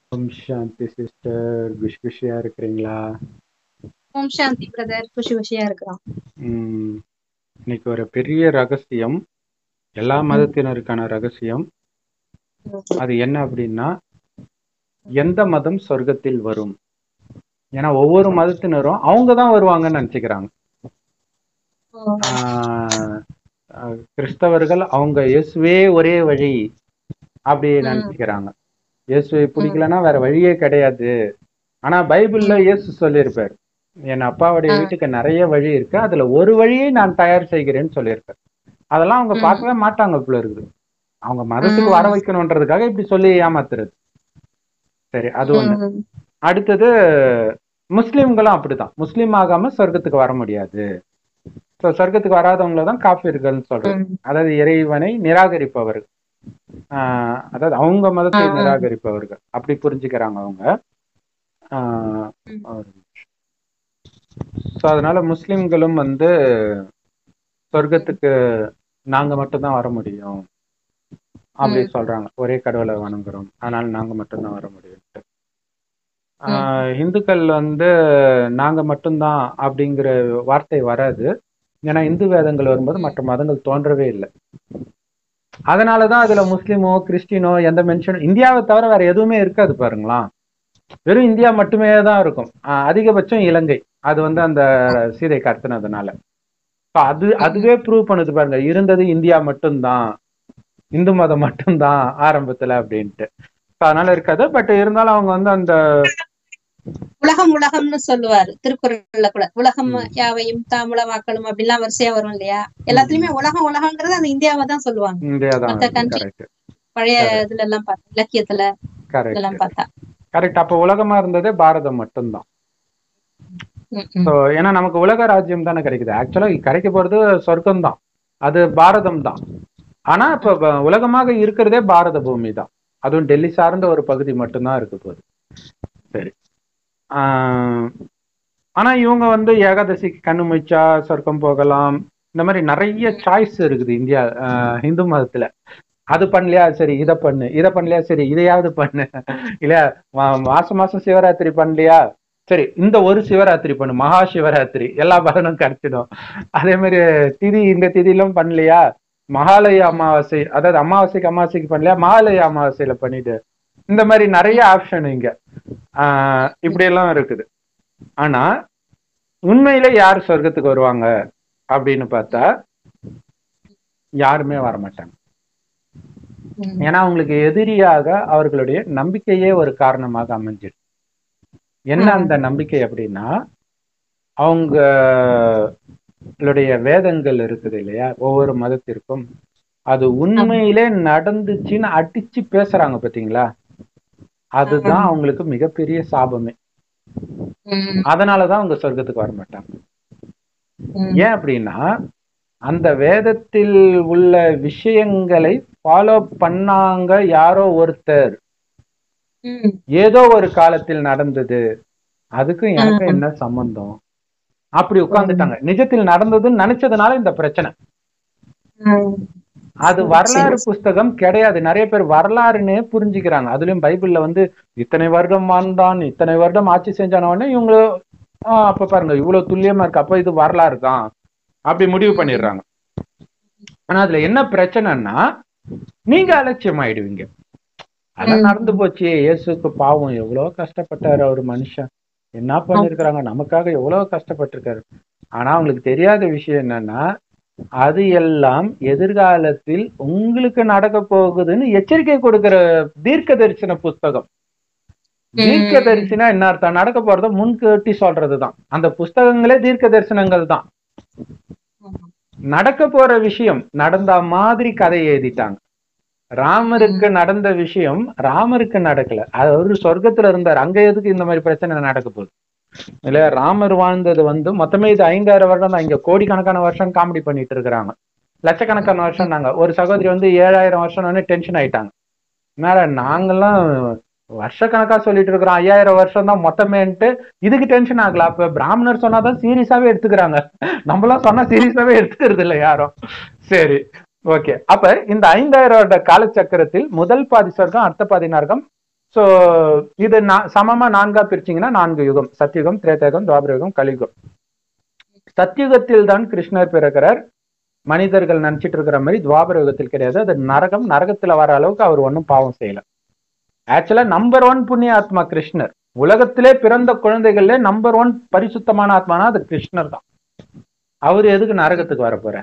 ஓம் Shanti sister, குஷியா இருக்கிறீங்களா? ஓம் சாந்தி brother, குஷியா இருக்கிறோம். இன்னைக்கு ஒரு பெரிய ரகசியம், எல்லா மதத்தினருக்கான ரகசியம். அது என்ன அப்படின்னா, எந்த மதம் சொர்க்கத்தில் வரும்? ஏன்னா ஒவ்வொரு மதத்தினரும் அவங்க தான் வருவாங்கன்னு நினைச்சுக்கிறாங்க. கிறிஸ்தவர்கள் அவங்க இயேசுவே ஒரே வழி அப்படி நினைச்சுக்கிறாங்க. இயேசுவை பிடிக்கலன்னா வேற வழியே கிடையாது. ஆனா பைபிள்ல இயேசு சொல்லியிருப்பார், என் அப்பாவுடைய வீட்டுக்கு நிறைய வழி இருக்கு, அதுல ஒரு வழியை நான் தயார் செய்கிறேன்னு சொல்லியிருப்பார். அதெல்லாம் அவங்க பார்க்கவே மாட்டாங்க போல இருக்குது. அவங்க மதத்துக்கு வர வைக்கணும்ன்றதுக்காக இப்படி சொல்லி ஏமாத்துறது. சரி, அது ஒண்ணு. அடுத்தது முஸ்லிம்களும் அப்படிதான். முஸ்லீம் ஆகாம சொர்க்கத்துக்கு வர முடியாது. சொர்க்கத்துக்கு வராதவங்களதான் காஃபிர்கள்னு சொல்றது. அதாவது இறைவனை நிராகரிப்பவர்கள், அதாவது அவங்க மதத்தை நிராகரிப்பவர்கள் அப்படி புரிஞ்சுக்கிறாங்க அவங்க. அதனால முஸ்லிம்களும் சொர்க்கத்துக்கு நாங்க மட்டும்தான் வர முடியும் அப்படி சொல்றாங்க. ஒரே கடவுளை வணங்குறோம், அதனால நாங்க மட்டும்தான் வர முடியும். இந்துக்கள் நாங்க மட்டும்தான் அப்படிங்கிற வார்த்தை வராது. ஏன்னா இந்து வேதங்கள் வரும்போது மற்ற மதங்கள் தோன்றவே இல்லை. அதனாலதான் அதுல முஸ்லிமோ கிறிஸ்டினோ எந்த மென்ஷனும் இந்தியாவை தவிர வேற எதுவுமே இருக்காது பாருங்களா. வெறும் இந்தியா மட்டுமே தான் இருக்கும். அதிகபட்சம் இலங்கை, அது அந்த சீதை கடத்தினதுனால. அதுவே ப்ரூவ் பண்ணுது பாருங்க, இருந்தது இந்தியா மட்டும்தான், இந்து மதம் மட்டும்தான் ஆரம்பத்துல அப்படின்ட்டு. அதனால இருக்காது. பட் இருந்தாலும் அவங்க அந்த உலகம்னு சொல்லுவாரு திருக்குறள்ல கூட. உலகம் யாவையும் தாமுளமாக்கலும் அப்படின்லாம் வரிசையா வரும் இல்லையா. எல்லாத்துலயுமே உலகம்ங்கிறது அந்த இந்தியாவை தான் சொல்லுவாங்க. பழைய இதுல எல்லாம் பார்த்தா, இலக்கியத்துல இதெல்லாம் பார்த்தா கரெக்ட். அப்ப உலகமா இருந்ததே பாரதம் மட்டும்தான். ஏன்னா நமக்கு உலக ராஜ்யம் தானே கிடைக்குது. ஆக்சுவலா கிடைக்க போறது சொர்க்கம் தான், அது பாரதம் தான். ஆனா இப்ப உலகமாக இருக்கிறதே பாரத பூமி தான். அதுவும் டெல்லி சார்ந்த ஒரு பகுதி மட்டும்தான் இருக்கு போகுது. சரி. ஆனா இவங்க ஏகாதசிக்கு கண்ணு முழிச்சா சொர்க்கம் போகலாம். இந்த மாதிரி நிறைய சாய்ஸ் இருக்குது இந்தியா இந்து மதத்துல. அது பண்ணலையா, சரி இதை பண்ணு, இதை பண்ணலையா, சரி இதையாவது பண்ணு. இல்ல மாசம் சிவராத்திரி பண்ணலையா, சரி இந்த ஒரு சிவராத்திரி பண்ணு, மகா சிவராத்திரி, எல்லா பலனும் கிடைச்சிடும். அதே மாதிரி திதி, இந்த திதியிலும் பண்ணலையா, மகாலய அமாவாசை, அதாவது அமாவாசைக்கு பண்ணலையா, மகாலய அமாவாசையில பண்ணிட்டு, இந்த மாதிரி நிறைய ஆப்ஷன் இங்க இப்படி எல்லாம் இருக்குது. ஆனா உண்மையில யார் சொர்க்கத்துக்கு வருவாங்க அப்படின்னு பார்த்தா யாருமே வரமாட்டாங்க. ஏன்னா அவங்களுக்கு எதிரியாக அவர்களுடைய நம்பிக்கையே ஒரு காரணமாக அமைஞ்சிடும். என்ன அந்த நம்பிக்கை அப்படின்னா, அவங்களுடைய வேதங்கள் இருக்குது இல்லையா, ஒவ்வொரு மதத்திற்கும் அது உண்மையிலே நடந்துச்சுன்னு அடிச்சு பேசுறாங்க பாத்தீங்களா, அதுதான் அவங்களுக்கு மிகப்பெரிய சாபமே. அதனாலதான் அவங்க சொர்க்கத்துக்கு வர மாட்டாங்க. ஏன் அப்படின்னா, அந்த வேதத்தில் உள்ள விஷயங்களை ஃபாலோ பண்ணாங்க யாரோ ஒருத்தர், ஏதோ ஒரு காலத்தில் நடந்தது, அதுக்கும் எனக்கு என்ன சம்பந்தம் அப்படி உட்கார்ந்துட்டாங்க. நிஜத்தில் நடந்ததுன்னு நினைச்சதுனால இந்த பிரச்சனை. அது வரலாறு புஸ்தகம் கிடையாது. நிறைய பேர் வரலாறுன்னு புரிஞ்சுக்கிறாங்க. அதுலயும் பைபிள்ல இத்தனை வருடம் வாழ்ந்தான், இத்தனை வருடம் ஆட்சி செஞ்சானோடனே இவங்க அப்ப பாருங்க இவ்வளவு துல்லியமா இருக்கு, அப்ப இது வரலாறு தான் அப்படி முடிவு பண்ணிடுறாங்க. ஆனா அதுல என்ன பிரச்சனைன்னா, நீங்க அலட்சியம் ஆயிடுவீங்க. அதெல்லாம் நடந்து போச்சு, இயேசுக்கு பாவம் எவ்வளவு கஷ்டப்பட்டாரு, ஒரு மனுஷன் என்ன பண்ணிருக்கிறாங்க, நமக்காக எவ்வளவு கஷ்டப்பட்டிருக்காரு. ஆனா அவங்களுக்கு தெரியாத விஷயம் என்னன்னா, அது எல்லாம் எதிர்காலத்தில் உங்களுக்கு நடக்க போகுதுன்னு எச்சரிக்கை கொடுக்கிற தீர்க்க தரிசன புஸ்தகம். தீர்க்க தரிசனா என்ன அர்த்தம்? நடக்க போறத முன்கூட்டி சொல்றதுதான். அந்த புஸ்தகங்களே தீர்க்க தரிசனங்கள் தான். நடக்க போற விஷயம் நடந்த மாதிரி கதையை எழுதிட்டாங்க. ராமருக்கு நடந்த விஷயம் ராமருக்கு நடக்கல, அவரு சொர்க்கத்துல இருந்தார், அங்க எதுக்கு இந்த மாதிரி பிரச்சனை நடக்க போகுது இல்ல. ராமர் வாழ்ந்தது மொத்தமே இது 5000 வருடம் தான். இங்க கோடிக்கணக்கான வருஷம் காமெடி பண்ணிட்டு இருக்கிறாங்க, லட்சக்கணக்கான வருஷம். நாங்க ஒரு சகோதரி 7000 வருஷம் டென்ஷன் ஆயிட்டாங்க. மேல நாங்கெல்லாம் வருஷக்கணக்கா சொல்லிட்டு இருக்கிறோம் 5000 வருஷம் தான் மொத்தமேன்ட்டு, இதுக்கு டென்ஷன் ஆகல. அப்ப பிராமணர் சொன்னாதான் சீரியஸாவே எடுத்துக்கிறாங்க, நம்மளாம் சொன்னா சீரியஸாவே எடுத்துக்கிறது இல்லை யாரும். சரி, ஓகே. அப்ப இந்த 5000 வருட காலச்சக்கரத்தில் முதல் பாதி சொர்க்கம், அடுத்த பாதி நரகம், சோ இது சமமா 4ஆ பிரிச்சிங்கன்னா 4 யுகம்: சத்தியுகம், திரேதாயுகம், துவாபரயுகம், கலியுகம். சத்தியுகத்தில் தான் கிருஷ்ணர் பிறக்கிறார். மனிதர்கள் நினைச்சிட்டு இருக்கிற மாதிரி துவாபர யுகத்தில் கிடையாது. அது நரகம். நரகத்துல வர அளவுக்கு அவர் ஒன்றும் பாவம் செய்யல. ஆக்சுவலா நம்பர் 1 புண்ணிய ஆத்மா கிருஷ்ணர். உலகத்திலே பிறந்த குழந்தைகள்ல நம்பர் 1 பரிசுத்தமான ஆத்மானா அது கிருஷ்ணர் தான். அவரு எதுக்கு நரகத்துக்கு வர போற?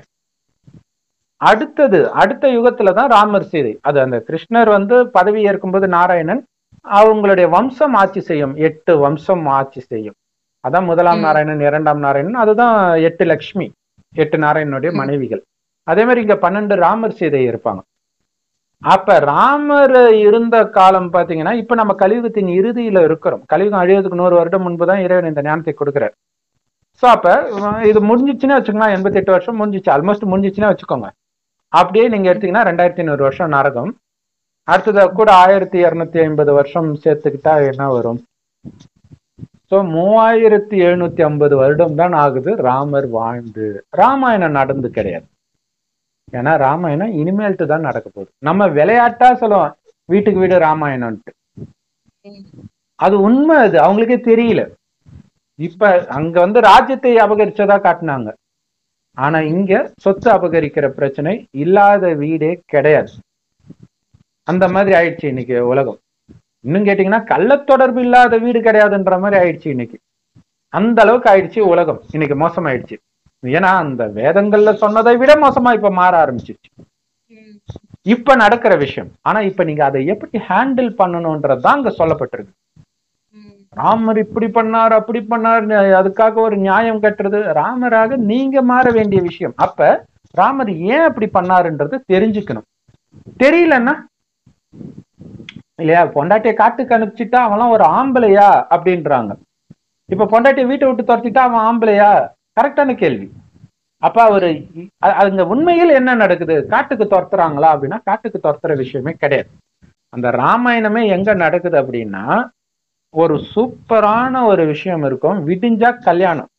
அடுத்த யுகத்துலதான் ராமர் சீதை. அது அந்த கிருஷ்ணர் பதவி ஏற்கும்போது நாராயணன் அவங்களுடைய வம்சம் ஆட்சி செய்யும். 8 வம்சம் ஆட்சி செய்யும். அதான் முதலாம் நாராயணன், 2ஆம் நாராயணன். அதுதான் 8 லக்ஷ்மி, 8 நாராயணனுடைய மனைவிகள். அதே மாதிரி இங்க 12 ராமர் சீதை இருப்பாங்க. அப்ப ராமர் இருந்த காலம் பாத்தீங்கன்னா, இப்ப நம்ம கலியுகத்தின் இறுதியில இருக்கிறோம். கலியுகம் அழியதுக்கு 100 வருடம் முன்புதான் இறைவன் இந்த ஞானத்தை கொடுக்கிறார். சோ அப்ப இது முடிஞ்சிச்சுன்னா வச்சுக்கலாம், 88 வருஷம் முடிஞ்சிச்சு, ஆல்மோஸ்ட் முடிஞ்சிச்சுன்னா வச்சுக்கோங்க. அப்படியே நீங்க எடுத்தீங்கன்னா 2500 வருஷம் நரகம். அடுத்தது கூட 1250 வருஷம் சேர்த்துக்கிட்டா என்ன வரும்? சோ 3750 வருடம் தான் ஆகுது ராமர் வாழ்ந்து. ராமாயணம் நடந்து கிடையாது. ஏன்னா ராமாயணம் இனிமேல்ட்டு தான் நடக்க போகுது. நம்ம விளையாட்டா சொல்லுவோம் வீட்டுக்கு வீடு ராமாயணம்ட்டு. அது உண்மை, அது அவங்களுக்கே தெரியல. இப்ப அங்க ராஜ்யத்தை அபகரிச்சதா காட்டினாங்க. ஆனா இங்க சொத்து அபகரிக்கிற பிரச்சனை இல்லாத வீடே கிடையாது. அந்த மாதிரி ஆயிடுச்சு இன்னைக்கு உலகம். இன்னும் கேட்டீங்கன்னா கள்ள தொடர்பு இல்லாத வீடு கிடையாதுன்ற மாதிரி ஆயிடுச்சு இன்னைக்கு. அந்த அளவுக்கு ஆயிடுச்சு உலகம். இன்னைக்கு மோசமாயிடுச்சு. ஏன்னா அந்த வேதங்கள்ல சொன்னதை விட மோசமா இப்ப மாற ஆரம்பிச்சிருச்சு. இப்ப நடக்கிற விஷயம். ஆனா இப்ப நீங்க அதை எப்படி ஹேண்டில் பண்ணணும்ன்றதுதான் அங்க சொல்லப்பட்டிருக்கு. ராமர் இப்படி பண்ணார், அப்படி பண்ணார், அதுக்காக ஒரு நியாயம் கட்டுறது ராமராக நீங்க மாற வேண்டிய விஷயம். அப்ப ராமர் ஏன் அப்படி பண்ணாருன்றது தெரிஞ்சுக்கணும். தெரியலன்னா இல்லையா, பொண்டாட்டிய காட்டுக்கு அனுப்பிச்சுட்டா அவன்லாம் ஒரு ஆம்பளையா அப்படின்றாங்க. இப்ப பொண்டாட்டிய வீட்டை விட்டு துரத்திட்டா அவன் ஆம்பளையா? கரெக்டான கேள்வி. அப்ப அவரு அங்க உண்மையில் என்ன நடக்குது? காட்டுக்கு துரத்துறாங்களா அப்படின்னா காட்டுக்கு துரத்துற விஷயமே கிடையாது. அந்த ராமாயணமே எங்க நடக்குது அப்படின்னா, ஒரு சூப்பரான ஒரு விஷயம் இருக்கும், விடிஞ்சா கல்யாணம்.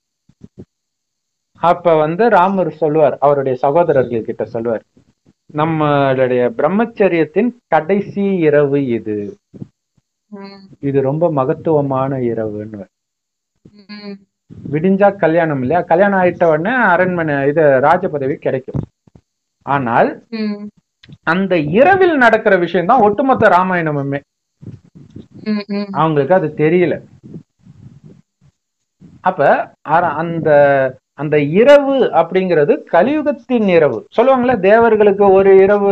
அப்ப ராமர் சொல்லுவார், அவருடைய சகோதரர்கள் கிட்ட சொல்லுவார், நம்மளுடைய பிரம்மச்சரியத்தின் கடைசி இரவு இது ரொம்ப மகத்துவமான இரவுன்னு. விடிஞ்சா கல்யாணம் இல்லையா? கல்யாணம் ஆயிட்ட உடனே அரண்மனை ராஜ பதவி கிடைக்கும். ஆனால் அந்த இரவில் நடக்கிற விஷயம் தான் ஒட்டுமொத்த ராமாயணமுமே. அவங்களுக்கு அது தெரியல. அப்ப அந்த அந்த இரவு அப்படிங்கிறது கலியுகத்தின் இரவு. சொல்லுவாங்கல்ல, தேவர்களுக்கு ஒரு இரவு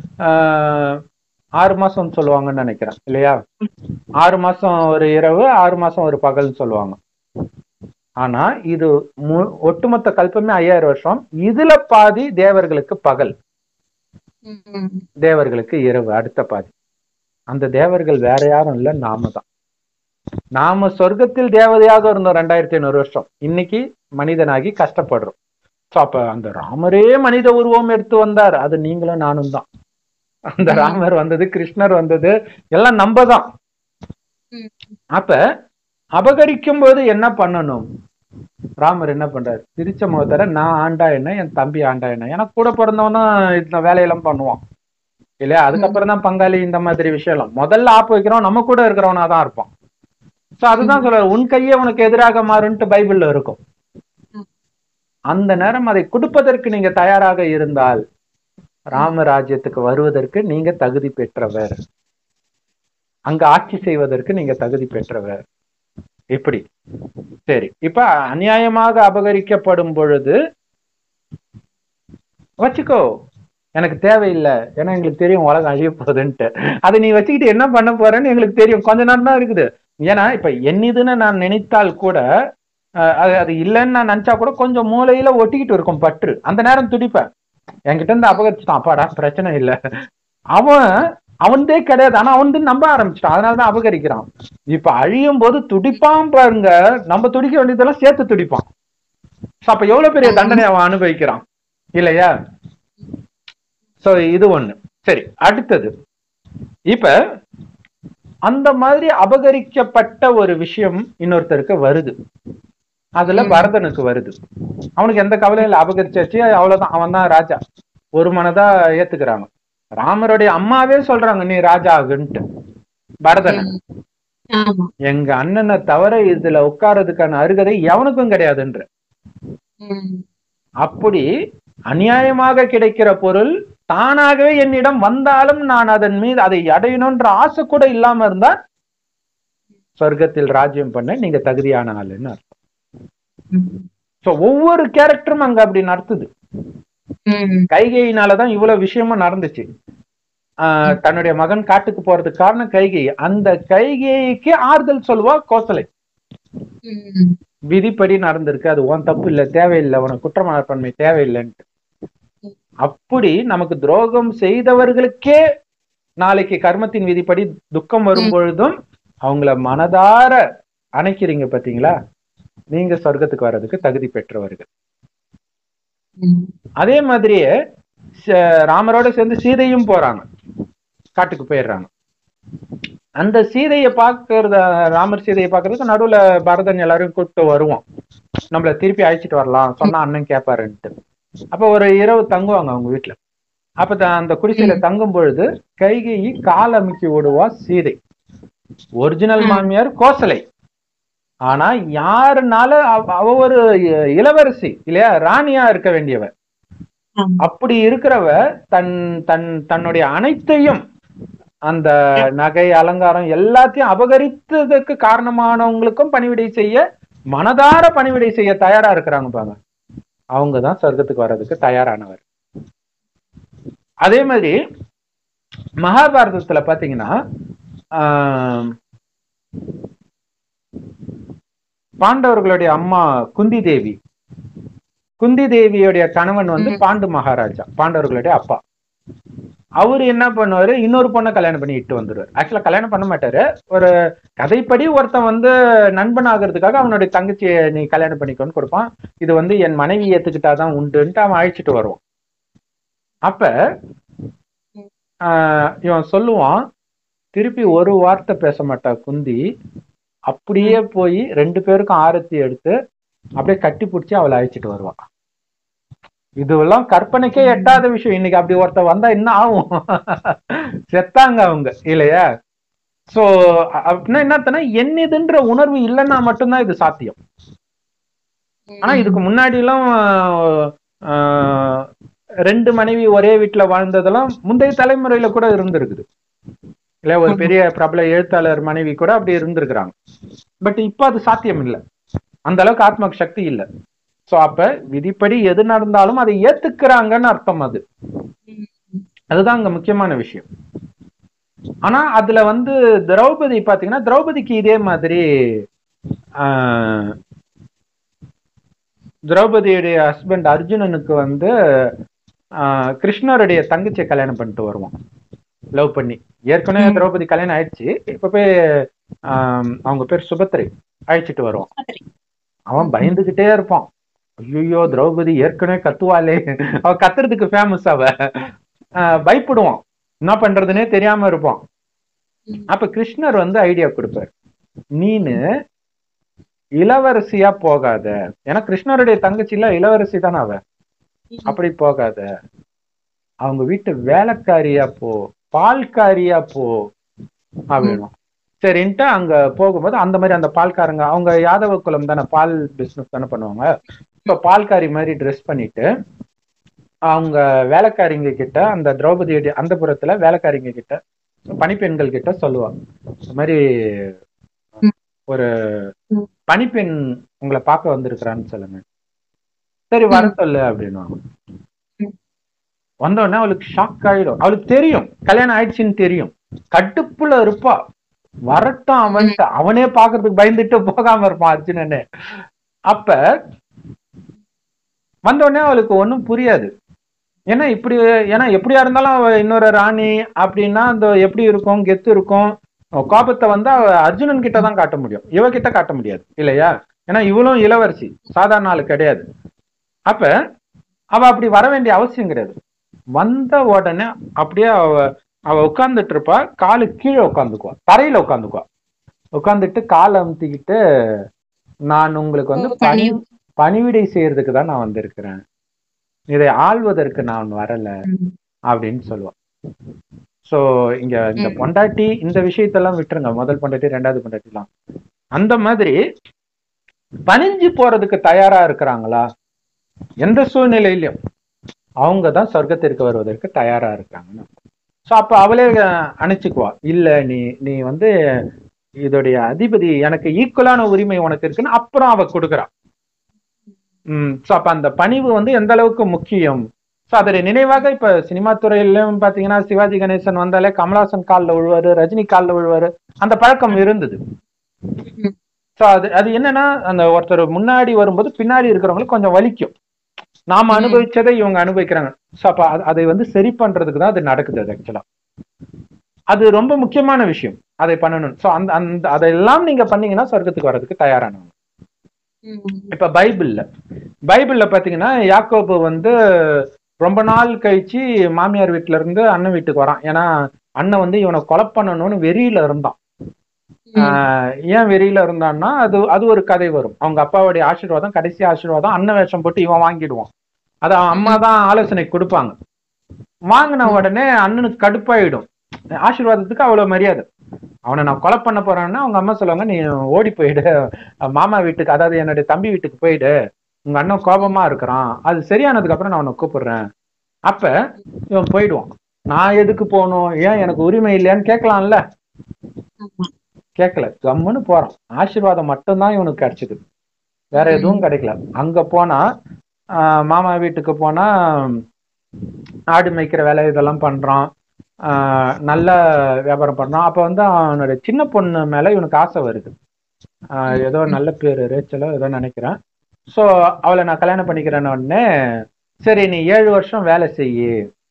6 மாசம் சொல்லுவாங்கன்னு நினைக்கிறேன் இல்லையா? 6 மாசம் ஒரு இரவு, 6 மாசம் ஒரு பகல் சொல்லுவாங்க. ஆனா இது ஒட்டுமொத்த கல்பமே 5000 வருஷம். இதுல பாதி தேவர்களுக்கு பகல், தேவர்களுக்கு இரவு, அடுத்த பாதி. அந்த தேவர்கள் வேற யாரும் இல்ல, நாம தான். நாம சொர்க்கத்தில் தேவதையாக இருந்தோம் 2500 வருஷம். இன்னைக்கு மனிதனாகி கஷ்டப்படுறோம். அப்ப அந்த ராமரே மனித உருவம் எடுத்து வந்தார், அது நீங்களும் நானும் தான். அந்த ராமர் வந்தது, கிருஷ்ணர் வந்தது, எல்லாம் நம்பதான். அப்ப அபகரிக்கும் போது என்ன பண்ணணும்? ராமர் என்ன பண்றாரு? பிரிச்ச முகத்தர நான் ஆண்டா என்ன, என் தம்பி ஆண்டா என்ன, எனக்கு கூட பிறந்தவனும் இந்த வேலையெல்லாம் பண்ணுவான் இல்லையா? அதுக்கப்புறம் தான் பங்காளி, இந்த மாதிரி விஷயம் எல்லாம். முதல்ல ஆப்பு வைக்கிறோம், நம்ம கூட இருக்கிறவனா தான் இருப்பான். சோ அதுதான் சொல்றாரு, உன் கையே உனக்கு எதிராக மாறுன்ட்டு பைபிள்ல இருக்கும். அந்த நேரம் அதை கொடுப்பதற்கு நீங்க தயாராக இருந்தால் ராமராஜ்யத்துக்கு வருவதற்கு நீங்க தகுதி பெற்றவர், அங்க ஆட்சி செய்வதற்கு நீங்க தகுதி பெற்றவர். இப்படி சரி. இப்ப அநியாயமாக அபகரிக்கப்படும் பொழுது வச்சுக்கோ, எனக்கு தேவையில்லை, ஏன்னா எங்களுக்கு தெரியும் உலகம் அழிய போகுதுன்ட்டு. அதை நீ வச்சுக்கிட்டு என்ன பண்ண போறேன்னு எங்களுக்கு தெரியும், கொஞ்ச நேரம் தான் இருக்குது. ஏன்னா இப்ப என்னதுன்னு நான் நினைத்தால் கூட அது இல்லைன்னு நான் நினைச்சா கூட கொஞ்சம் மூளையில ஒட்டிக்கிட்டு இருக்கும் பற்று. அந்த நேரம் துடிப்பேன், என்கிட்ட இருந்து அபகரிச்சுட்டான், அப்பாடா பிரச்சனை இல்லை. அவன்தே கிடையாது, ஆனா அவன் நம்ப ஆரம்பிச்சிட்டான், அதனாலதான் அபகரிக்கிறான். இப்ப அழியும் போது துடிப்பான் பாருங்க, நம்ம துடிக்க வேண்டியதெல்லாம் சேர்த்து துடிப்பான். அப்ப எவ்வளவு பெரிய தண்டனை அவன் அனுபவிக்கிறான் இல்லையா? சோ இது ஒண்ணு. சரி, அடுத்தது இப்ப அந்த மாதிரி அபகரிக்கப்பட்ட ஒரு விஷயம் இன்னொருத்தருக்கு வருது. அதுல பரதனுக்கு வருது. அவனுக்கு எந்த கவலையும் இல்லை, அபகரிச்சாச்சு, அவ்வளவுதான், அவன் தான் ராஜா. ஒரு மனதா ஏத்துக்கிறாங்க. ராமருடைய அம்மாவே சொல்றாங்க நீ ராஜா ஆகுன்ட்டு. பரதனை. எங்க அண்ணனை தவிர இதுல உட்கார்றதுக்கான அருகதை எவனுக்கும் கிடையாதுன்ற. அப்படி அநியாயமாக கிடைக்கிற பொருள் தானாகவே என்னிடம் வந்தாலும் நான் அதன் மீது அதை அடையணும்ன்ற ஆசை கூட இல்லாம இருந்தா சொர்க்கத்தில் ராஜ்யம் பண்ண நீங்க தகுதியான ஆளுன்னு அர்த்தம். ஒவ்வொரு கேரக்டரும் அங்க அப்படி நடத்துது. கைகையினாலதான் இவ்வளவு விஷயமும் நடந்துச்சு. தன்னுடைய மகன் காட்டுக்கு போறதுக்கு காரணம் கைகை. அந்த கைகைக்கு ஆறுதல் சொல்லுவா கோசலை. விதிப்படி நடந்திருக்கு, அது உன் தப்பு இல்லை, தேவையில்லை, உனக்கு குற்றமனப்பான்மை தேவையில்லைன்ட்டு. அப்படி நமக்கு துரோகம் செய்தவர்களுக்கே நாளைக்கு கர்மத்தின் விதிப்படி துக்கம் வரும் பொழுதும் அவங்கள மனதார அணைக்கிறீங்க பாத்தீங்களா, நீங்க சொர்க்கத்துக்கு வர்றதுக்கு தகுதி பெற்றவர்கள். அதே மாதிரியே ராமரோட சேர்ந்து சீதையும் போறாங்க, காட்டுக்கு போயிடுறாங்க. அந்த சீதையை பாக்குறத, ராமர் சீதையை பாக்குறதுக்கு நடுவுல பரதன் எல்லாரும் கூப்பிட்டு வருவோம், நம்மள திருப்பி அழைச்சிட்டு வரலாம் சொன்னா அண்ணன் கேட்பாருன்ட்டு. அப்ப ஒரு இரவு தங்குவாங்க அவங்க வீட்டுல. அப்ப அந்த குடிசையில தங்கும் பொழுது கைகையை கால் அமுக்கி விடுவா சீதை. ஒரிஜினல் மாமியார் கோசலை. ஆனா யாருனால அவ ஒரு இளவரசி இல்லையா, ராணியா இருக்க வேண்டியவ. அப்படி இருக்கிறவ தன்னுடைய அனைத்தையும், அந்த நகை அலங்காரம் எல்லாத்தையும் அபகரித்ததுக்கு காரணமானவங்களுக்கும் பணிவிடை செய்ய, மனதார பணிவிடை செய்ய தயாரா இருக்கிறாங்க பாங்க. அவங்கதான் சொர்க்கத்துக்கு வர்றதுக்கு தயாரானவர். அதே மாதிரி மகாபாரதத்துல பாத்தீங்கன்னா பாண்டவர்களுடைய அம்மா குந்தி தேவி, குந்தி தேவியுடைய கணவன் வந்து பாண்டு மகாராஜா, பாண்டவர்களுடைய அப்பா. அவரு என்ன பண்ணுவாரு, இன்னொரு பொண்ணை கல்யாணம் பண்ணி இட்டு வந்துருவாரு. ஆக்சுவலா கல்யாணம் பண்ண மாட்டாரு, ஒரு கதைப்படி ஒருத்தன் வந்து நண்பன் ஆகிறதுக்காக அவனுடைய தங்கச்சியை நீ கல்யாணம் பண்ணிக்கோன்னு கொடுப்பான். இது வந்து என் மனைவி ஏத்துக்கிட்டாதான் உண்டுன்ட்டு அவன் அழைச்சிட்டு வருவான். அப்ப இவன் சொல்லுவான், திருப்பி ஒரு வார்த்தை பேச மாட்டா குந்தி, அப்படியே போய் 2 பேருக்கும் ஆரத்தி எடுத்து அப்படியே கட்டி பிடிச்சி அவளை அழைச்சிட்டு வருவான். இதுவெல்லாம் கற்பனைக்கே எட்டாத விஷயம். இன்னைக்கு அப்படி ஒருத்த வந்தா என்ன ஆகும், செத்தாங்க அவங்க இல்லையா. சோ அப்படின்னா என்ன, என்னதுன்ற உணர்வு இல்லைன்னா மட்டும்தான் இது சாத்தியம். ஆனா இதுக்கு முன்னாடி எல்லாம் 2 மனைவி ஒரே வீட்டுல வாழ்ந்ததெல்லாம் முந்தைய தலைமுறையில கூட இருந்திருக்குது இல்ல. ஒரு பெரிய பிரபல எழுத்தாளர் மனைவி கூட அப்படி இருந்திருக்கிறாங்க. பட் இப்ப அது சாத்தியம் இல்லை, அந்த அளவுக்கு ஆத்ம சக்தி இல்லை. சோ அப்ப விதிப்படி எது நடந்தாலும் அதை ஏத்துக்கிறாங்கன்னு அர்த்தம். அதுதான் அங்க முக்கியமான விஷயம். ஆனா அதுல வந்து திரௌபதி பாத்தீங்கன்னா, திரௌபதிக்கு இதே மாதிரி திரௌபதியுடைய ஹஸ்பண்ட் அர்ஜுனனுக்கு வந்து கிருஷ்ணருடைய தங்கச்சியை கல்யாணம் பண்ணிட்டு வருவான், லவ் பண்ணி. ஏற்கனவே திரௌபதி கல்யாணம் ஆயிடுச்சு, இப்ப போய் அவங்க பேர் சுபத்திரை அழைச்சிட்டு வருவான். அவன் பயந்துகிட்டே இருப்பான், ஐயோ திரௌபதி ஏற்கனவே கத்துவாளே, அவ கத்துறதுக்கு ஃபேமஸ். அவ பயப்படுவான், என்ன பண்றதுன்னே தெரியாம இருப்பான். அப்ப கிருஷ்ணர் வந்து ஐடியா கொடுப்பார், நீனு இளவரசியா போகாத, ஏன்னா கிருஷ்ணருடைய தங்கச்சில இளவரசி தானே அவ, அப்படி போகாத, அவங்க வீட்டு வேலைக்காரியா போ, பால்காரியா போ அப்படின்னும். சரின்ட்டு அங்க போகும்போது அந்த மாதிரி அந்த பால்காரங்க, அவங்க யாதவ குலம் தானே, பால் பிசினஸ் தானே பண்ணுவாங்க. இப்ப பால்காரி மாதிரி ட்ரெஸ் பண்ணிட்டு அவங்க வேலைக்காரிங்க கிட்ட, அந்த திரௌபதியுடைய அந்த புறத்துல வேலைக்காரிங்க கிட்ட, பணிப்பெண்கள் கிட்ட சொல்லுவாங்க, இந்த மாதிரி ஒரு பணிப்பெண் உங்களை பார்க்க வந்திருக்கிறான்னு சொல்லுங்க. சரி வர சொல்லு அப்படின்னுவாங்க. வந்தோடனே அவளுக்கு ஷாக் ஆயிடும். அவளுக்கு தெரியும் கல்யாணம் ஆயிடுச்சுன்னு தெரியும், கட்டுப்புல இருப்பா. வரட்டும் அவன்ட்டு, அவனே பாக்குறதுக்கு பயந்துட்டு போகாம இருப்பான் அர்ஜுனனே. அப்ப வந்தோடனே அவளுக்கு ஒன்னும் புரியாது. ஏன்னா எப்படியா இருந்தாலும் அவ இன்னொரு ராணி அப்படின்னா அந்த எப்படி இருக்கும், கெத்து இருக்கும். கோபத்தை வந்து அவ அர்ஜுனன் கிட்ட தான் காட்ட முடியும், இவகிட்ட காட்ட முடியாது இல்லையா. ஏன்னா இவளும் இளவரசி, சாதாரண ஆளு கிடையாது. அப்ப அவ அப்படி வர வேண்டிய அவசியம் கிடையாது. வந்த உடனே அப்படியே அவ உட்கார்ந்துட்டு இருப்பா, காலு கீழே உட்காந்துக்குவா, தரையில உட்காந்துக்குவா. உட்காந்துட்டு காலை அமுத்திக்கிட்டு, நான் உங்களுக்கு வந்து பணிவிடை செய்யறதுக்கு தான் நான் வந்திருக்கிறேன், இதை ஆள்வதற்கு நான் வரல அப்படின்னு சொல்லுவான். சோ இந்த பொண்டாட்டி இந்த விஷயத்தெல்லாம் விட்டுருங்க, முதல் பொண்டாட்டி ரெண்டாவது பொண்டாட்டிலாம். அந்த மாதிரி பணிஞ்சு போறதுக்கு தயாரா இருக்கிறாங்களா? எந்த சூழ்நிலையிலும் அவங்கதான் சொர்க்கத்திற்கு வருவதற்கு தயாரா இருக்காங்க. சோ அப்ப அவளே அணைச்சுக்குவா, இல்ல நீ நீ இதோடைய அதிபதி, எனக்கு ஈக்குவலான உரிமை உனக்கு இருக்குன்னு அப்புறம் அவ கொடுக்குறான். சோ அப்ப அந்த பணிவு எந்த அளவுக்கு முக்கியம். சோ அதோடைய நினைவாக இப்ப சினிமா துறையிலும் பாத்தீங்கன்னா சிவாஜி கணேசன் வந்தாலே கமலஹாசன் காலில் விழுவாரு, ரஜினி காலில் விழுவாரு, அந்த பழக்கம் இருந்தது. சோ அது என்னன்னா, அந்த ஒருத்தர் முன்னாடி வரும்போது பின்னாடி இருக்கிறவங்களுக்கு கொஞ்சம் வலிக்கும். நாம அனுபவிச்சதை இவங்க அனுபவிக்கிறாங்க. சோ அப்ப அதை சரி பண்றதுக்கு தான் அது நடக்குது. அது ஆக்சுவலா அது ரொம்ப முக்கியமான விஷயம், அதை பண்ணணும். சோ அந்த அதெல்லாம் நீங்க பண்ணீங்கன்னா சொர்க்கத்துக்கு வர்றதுக்கு தயாரானவங்க. இப்ப பைபிள்ல பாத்தீங்கன்னா யாக்கோபு ரொம்ப நாள் கழிச்சு மாமியார் வீட்டுல இருந்து அண்ணன் வீட்டுக்கு வரான். ஏன்னா அண்ணன் இவனை கொலை பண்ணணும்னு வெறியில இருந்தான். ஏன் வெறியில இருந்தான்னா அது ஒரு கதை வரும். அவங்க அப்பாவுடைய ஆசீர்வாதம், கடைசி ஆசீர்வாதம், அண்ணன் வேஷம் போட்டு இவன் வாங்கிடுவான். அது அவன் அம்மா தான் ஆலோசனை கொடுப்பாங்க. வாங்கின உடனே அண்ணனுக்கு கடுப்பாயிடும். ஆசீர்வாதத்துக்கு அவ்வளவு மரியாதை. அவனை நான் கொலை பண்ண போறேன்னா அவங்க அம்மா சொல்லுவாங்க, நீ ஓடி போயிடு மாமா வீட்டுக்கு, அதாவது என்னுடைய தம்பி வீட்டுக்கு போயிடு, உங்க அண்ணன் கோபமா இருக்கிறான், அது சரியானதுக்கு அப்புறம் நான் அவனை கூப்பிடுறேன். அப்ப இவன் போயிடுவான். நான் எதுக்கு போகணும், ஏன் எனக்கு உரிமை இல்லையான்னு கேட்கலாம்ல, கேட்கல, கம்முன்னு போறான். ஆசீர்வாதம் மட்டும்தான் இவனுக்கு கிடைச்சது, வேற எதுவும் கிடைக்கல. அங்க போனா மாமா வீட்டுக்கு போனா ஆடு மேய்க்கிற வேலை இதெல்லாம் பண்றான், நல்ல வியாபாரம் பண்றான். அப்ப அவனுடைய சின்ன பொண்ணு மேல இவனுக்கு ஆசை வருது. ஏதோ நல்ல பேரு ரேச்சலோ ஏதோ நினைக்கிறேன். சோ அவளை நான் கல்யாணம் பண்ணிக்கிறேன்னு உடனே, சரி நீ 7 வருஷம் வேலை செய்யு.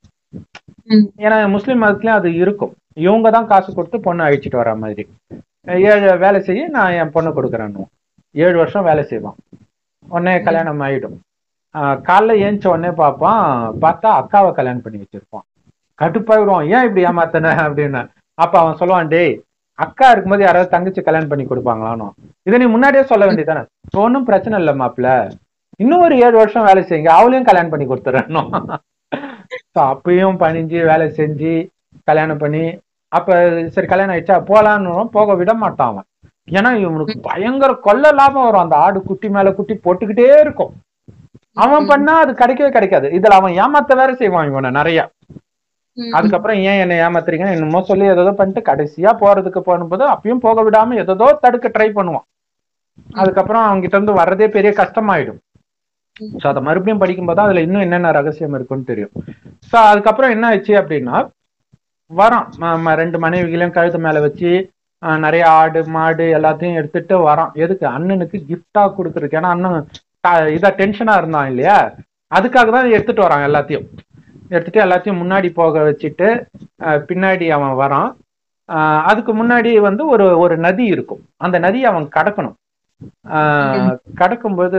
ஏன்னா முஸ்லிம் மதத்துலயும் அது இருக்கும், இவங்க தான் காசு கொடுத்து பொண்ணு அழிச்சிட்டு வர மாதிரி. 7 வேலை செய்ய, நான் என் பொண்ணு கொடுக்குறேன்னு. 7 வருஷம் வேலை செய்வான். உடனே கல்யாணம் ஆயிடும். காலைல ஏஞ்ச உடனே பார்த்தா அக்காவை கல்யாணம் பண்ணி வச்சிருப்பான். கடுப்பாயிடுவான், ஏன் இப்படி ஏமாத்தன அப்படின்னு. அப்ப அவன் சொல்லுவான், டேய் அக்கா இருக்கும்போது யாராவது தங்கச்சி கல்யாணம் பண்ணி கொடுப்பாங்களான்னு, இதை நீ முன்னாடியே சொல்ல வேண்டியதானே. ஒன்னும் பிரச்சனை இல்லை மாப்பிள்ள, இன்னும் ஒரு 7 வருஷம் வேலை செய்யுங்க, அவளையும் கல்யாணம் பண்ணி கொடுத்துறணும். அப்பயும் பணிஞ்சு வேலை செஞ்சு கல்யாணம் பண்ணி, அப்ப சரி கல்யாணம் ஆயிடுச்சா போலான்னு போக விட மாட்டான் அவன். ஏன்னா இவனுக்கு பயங்கர கொள்ள லாபம் வரும். அந்த ஆடு குட்டி மேல குட்டி போட்டுக்கிட்டே இருக்கும். அவன் பண்ணா அது கிடைக்கவே கிடைக்காது. இதுல அவன் ஏமாத்த வேற செய்வான் இவனை நிறைய. அதுக்கப்புறம் ஏன் என்னை ஏமாத்துறீங்க என்னமோ சொல்லி ஏதோ பண்ணிட்டு கடைசியா போறதுக்கு போகும்போது அப்பயும் போக விடாம ஏதோ தடுக்க ட்ரை பண்ணுவான். அதுக்கப்புறம் அவங்க கிட்ட இருந்து வர்றதே பெரிய கஷ்டமாயிடும். சோ அதை மறுபடியும் படிக்கும்போது அதுல இன்னும் என்னென்ன ரகசியம் இருக்குன்னு தெரியும். சோ அதுக்கப்புறம் என்ன ஆச்சு அப்படின்னா, வரான் 2 மனைவிகளையும் கழுத்து மேல வச்சு நிறைய ஆடு மாடு எல்லாத்தையும் எடுத்துட்டு வரான். எதுக்கு, அண்ணனுக்கு கிஃப்டா கொடுத்துருக்கு. ஏன்னா அண்ணன் இதா டென்ஷனா இருந்தான் இல்லையா, அதுக்காக தான் எடுத்துட்டு வரான். எல்லாத்தையும் முன்னாடி போக வச்சுட்டு பின்னாடி அவன் வரான். அதுக்கு முன்னாடி ஒரு நதி இருக்கும். அந்த நதியை அவன் கடக்கணும். கடக்கும்போது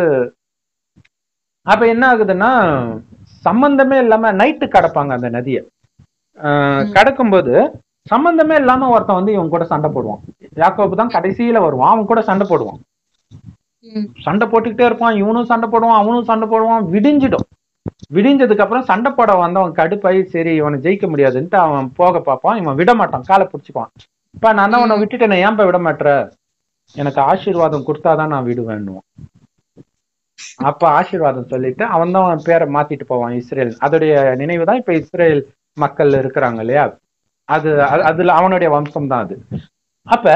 அப்ப என்ன ஆகுதுன்னா, சம்பந்தமே இல்லாம நைட்டு கடப்பாங்க அந்த நதியை. கடக்கும்போது சம்பந்தமே இல்லாம ஒருத்தன் இவன் கூட சண்டை போடுவான். யாக்கோபு தான் கடைசியில வருவான், அவன் கூட சண்டை போடுவான். சண்டை போட்டுக்கிட்டே இருப்பான், இவனும் சண்டை போடுவான், அவனும் சண்டை போடுவான். விடிஞ்சதுக்கு அப்புறம் சண்டை போட வந்தவன் கடுப்பாயி, சரி இவனை ஜெயிக்க முடியாதுன்ட்டு அவன் போக பார்ப்பான். இவன் விட மாட்டான், காலை பிடிச்சிக்குவான். இப்ப நான் தான் உன்னை விட்டுட்டேன், ஏன்ப விட மாட்டேற, எனக்கு ஆசீர்வாதம் கொடுத்தாதான் நான் விடுவேன்னுவான். அப்ப ஆசீர்வாதம் சொல்லிட்டு அவன் தான் அவன் பேரை மாத்திட்டு போவான், இஸ்ரேல். அதோடைய நினைவு தான் இப்ப இஸ்ரேல் மக்கள் இருக்கிறாங்க இல்லையா, அதுல அவனுடைய வம்சம் தான் அது. அப்ப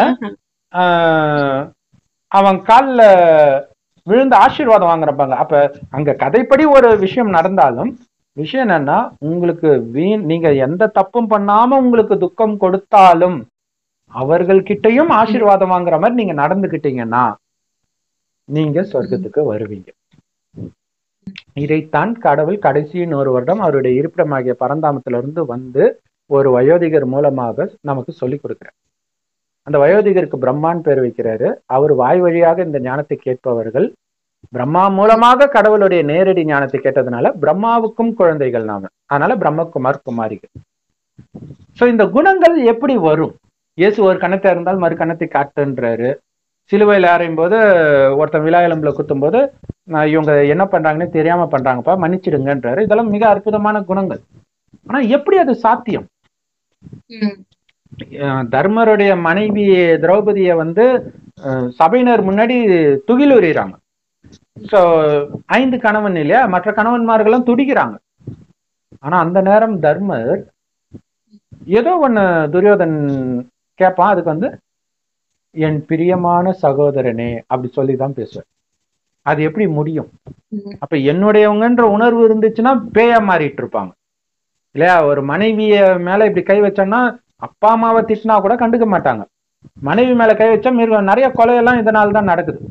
அவன் காலில் விழுந்து ஆசீர்வாதம் வாங்குறப்பாங்க. அப்ப அங்க கதைப்படி ஒரு விஷயம் நடந்தாலும் விஷயம் என்னன்னா, உங்களுக்கு நீங்க எந்த தப்பும் பண்ணாம உங்களுக்கு துக்கம் கொடுத்தாலும் அவர்கள்கிட்டையும் ஆசீர்வாதம் வாங்குற மாதிரி நீங்க நடந்துகிட்டீங்கன்னா நீங்க சொர்க்கத்துக்கு வருவீங்க. இதைத்தான் கடவுள் கடைசி 100 வருடம் அவருடைய இருப்பிடமாகிய பரந்தாமத்திலிருந்து ஒரு வயோதிகர் மூலமாக நமக்கு சொல்லி கொடுக்கிறார். அந்த வயோதிகருக்கு பிரம்மான் பேர் வைக்கிறாரு. அவர் வாய் வழியாக இந்த ஞானத்தை கேட்பவர்கள். பிரம்மா மூலமாக கடவுளுடைய நேரடி ஞானத்தை கேட்டதுனால பிரம்மாவுக்கும் குழந்தைகள் நாம, அதனால பிரம்மகுமார் குமாரிகள். சோ இந்த குணங்கள் எப்படி வரும்? இயேசு ஒரு கணத்தை இருந்தால் மறு கணத்தை காட்டுன்றாரு. சிலுவையில் அறையும் போது ஒருத்தன் விழா எலும்புல குத்தும் போது இவங்க என்ன பண்றாங்கன்னு தெரியாம பண்றாங்கப்பா, மன்னிச்சிடுங்கன்றாரு. இதெல்லாம் மிக அற்புதமான குணங்கள். ஆனா எப்படி அது சாத்தியம்? தர்மருடைய மனைவி திரௌபதிய வந்து சபையினர் முன்னாடி துகிலுறிறாங்க. சோ 5 கணவன் இல்லையா, மற்ற கணவன்மார்களும் துடிக்கிறாங்க. ஆனா அந்த நேரம் தர்மர் ஏதோ ஒண்ணு துரியோதன் கேட்பான், அதுக்கு வந்து என் பிரியமான சகோதரனே அப்படி சொல்லிதான் பேசுவேன். அது எப்படி முடியும்? அப்ப என்னுடையவங்கன்ற உணர்வு இருந்துச்சுன்னா பேயா மாறிட்டு இருப்பாங்க இல்லையா. ஒரு மனைவிய மேல இப்படி கை வச்சோம்னா அப்பா அம்மாவை திட்டினா கூட கண்டுக்க மாட்டாங்க. மனைவி மேல கை வச்சா நிறைய கொலையெல்லாம் இதனால தான் நடக்குது.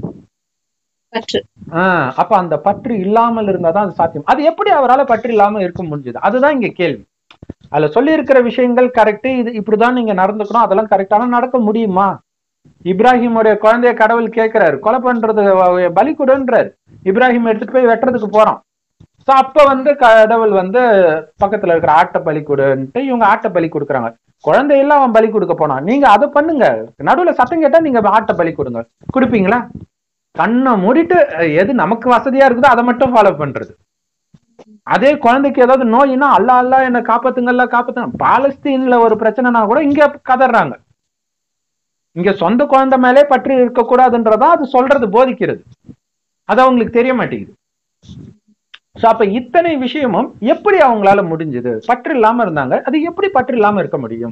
அப்ப அந்த பற்று இல்லாமல் இருந்தாதான் அது சாத்தியம். அது எப்படி அவரால் பற்று இல்லாம இருக்க முடிஞ்சது? அதுதான் இங்க கேள்வி. அதுல சொல்லி இருக்கிற விஷயங்கள் கரெக்ட், இது இப்படிதான் நீங்க நடந்துக்கணும், அதெல்லாம் கரெக்டான நடக்க முடியுமா? இப்ராஹிமுடைய குழந்தைய கடவுள் கேட்கிறாரு, கொலை பண்றது பலி கொடுன்றாரு. இப்ராஹிம் எடுத்துட்டு போய் வெட்டுறதுக்கு போறான். சோ அப்ப வந்து கடவுள் வந்து பக்கத்துல இருக்கிற ஆட்டை பலி கொடுன்ட்டு இவங்க ஆட்டை பலி கொடுக்குறாங்க. குழந்தையெல்லாம் அவன் பலி கொடுக்க போனான். நீங்க அதை பண்ணுங்க, நடுவுல சத்தம் கேட்டா நீங்க ஆட்டை பலி கொடுங்க. கொடுப்பீங்களா? கண்ணை மூடிட்டு எது நமக்கு வசதியா இருக்குதோ அதை மட்டும் ஃபாலோ பண்றது. அதே குழந்தைக்கு ஏதாவது நோயினா அல்லா அல்லா என்ன காப்பாத்துங்கல்ல காப்பாத்துங்க. பாலஸ்தீன்ல ஒரு பிரச்சனைனா கூட இங்க கதறாங்க. இங்க சொந்த குழந்தை மேலே பற்று இருக்கக்கூடாதுன்றதா அது சொல்றது, போதிக்கிறது. அது அவங்களுக்கு தெரிய மாட்டேங்குது. அப்ப இத்தனை விஷயமும் எப்படி அவங்களால முடிஞ்சது? பற்று இல்லாம இருந்தாங்க, அது எப்படி பற்று இல்லாம இருக்க முடியும்?